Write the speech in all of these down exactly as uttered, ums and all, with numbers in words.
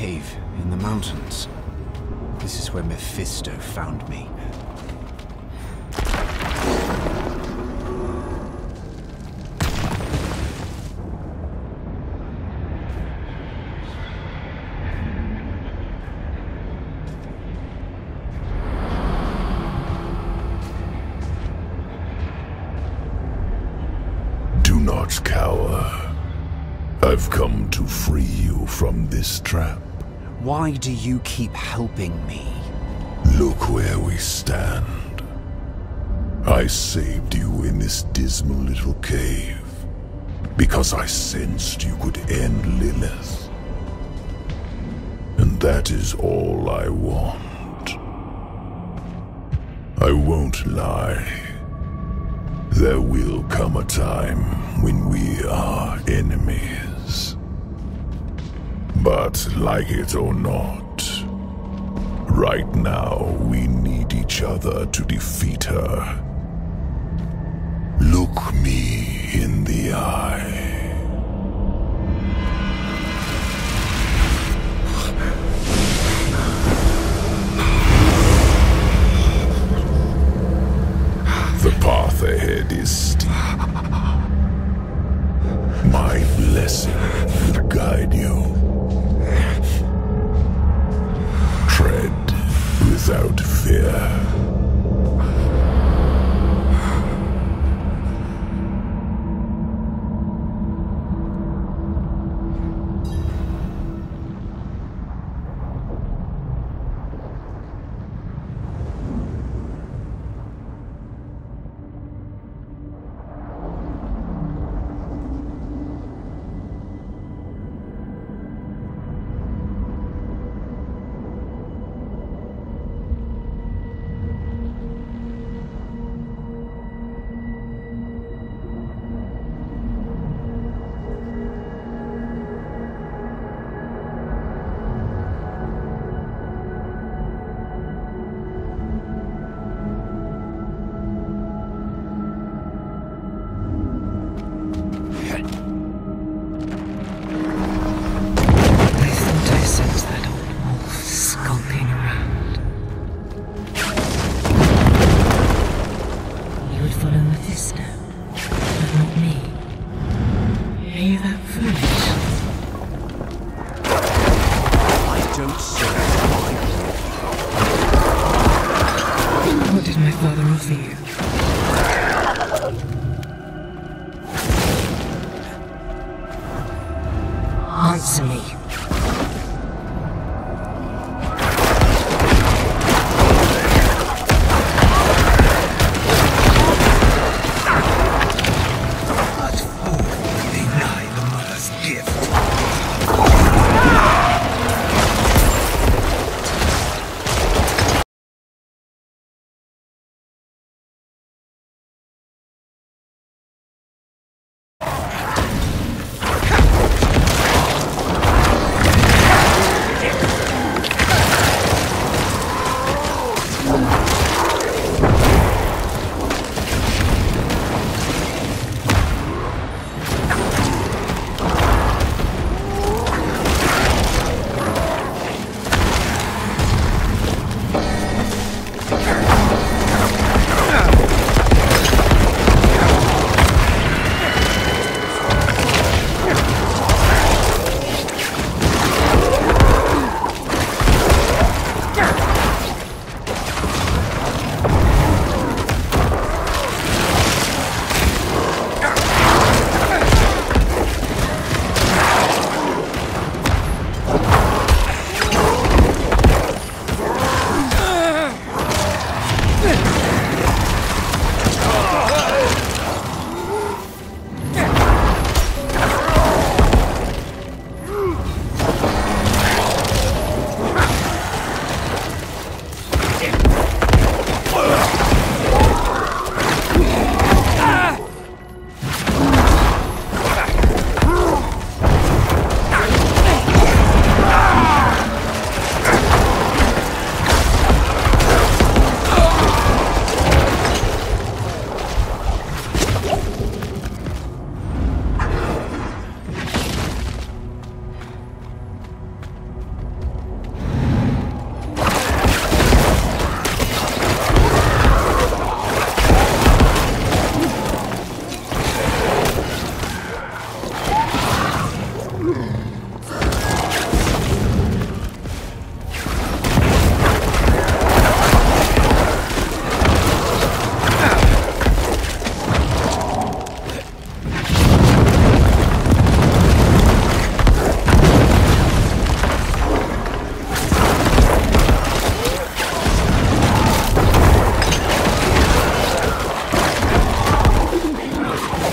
cave in the mountains. This is where Mephisto found me. Do not cower. I've come to free you from this trap. Why do you keep helping me? Look where we stand. I saved you in this dismal little cave because I sensed you could end Lilith. And that is all I want. I won't lie. There will come a time when we are enemies. But like it or not, right now we need each other to defeat her. Look me in the eye. The path ahead is steep. My blessing will guide you. Tread without fear. What did my father offer you? Answer me. What fool would deny the mother's gift?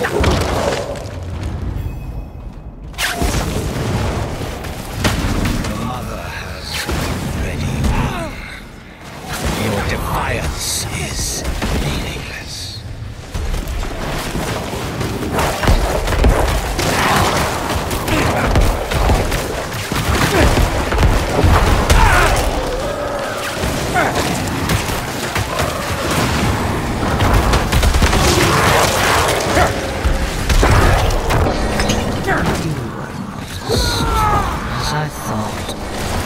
Mother has already won. Your defiance is meaningless. As I thought.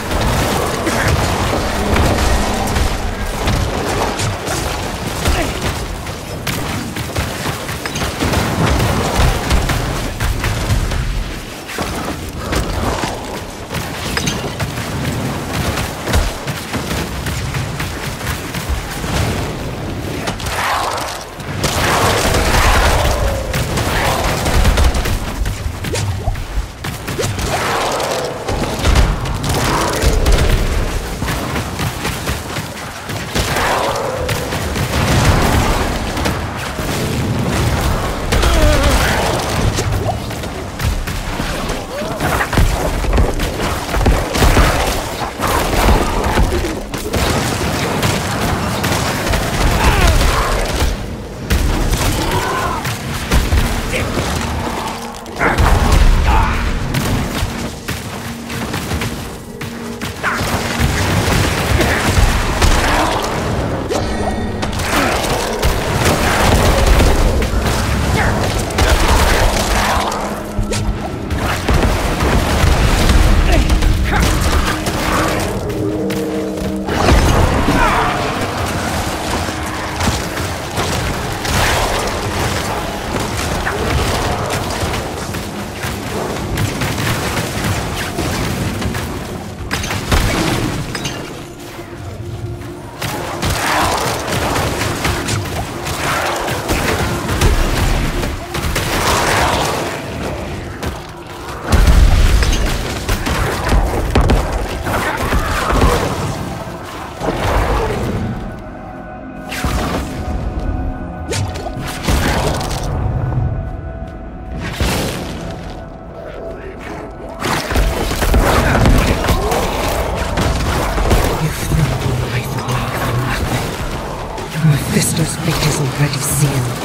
Mephisto's fate is already sealed.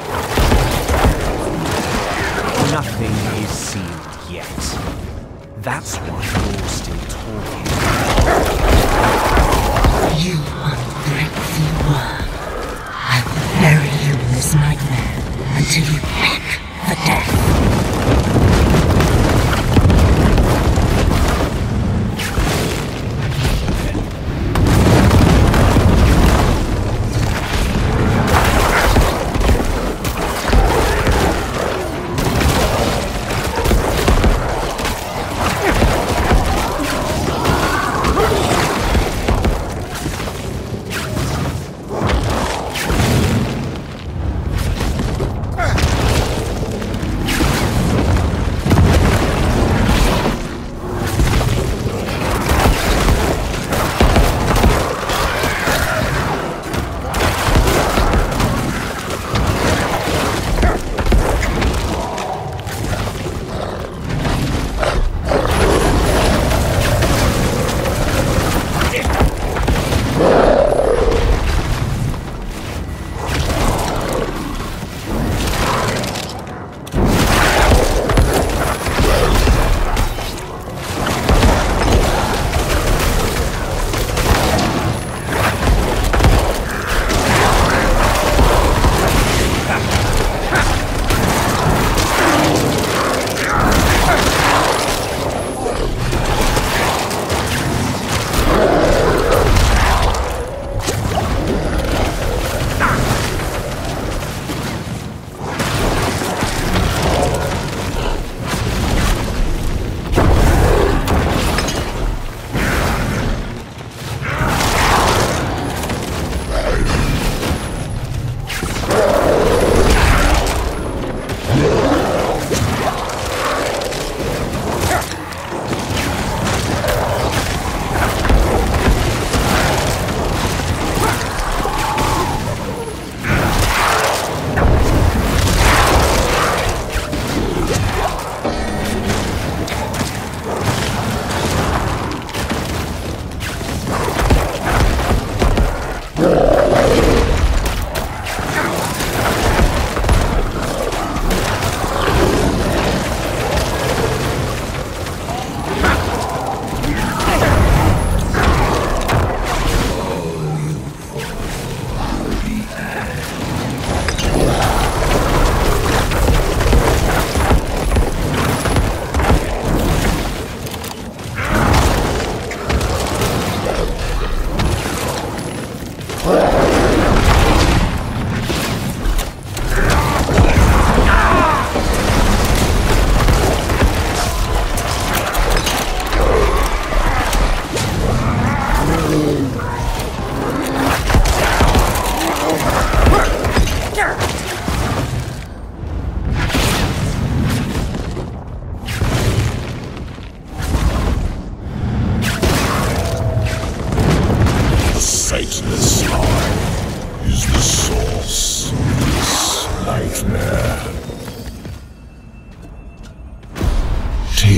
Nothing is sealed yet. That's why you're still talking. You ungrateful worm. I will bury you in this nightmare until you peck for death.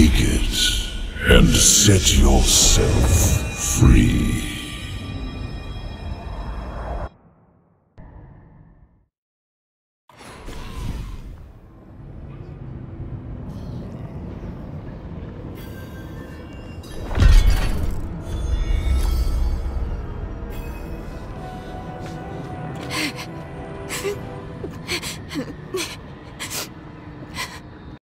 Take it and set yourself free.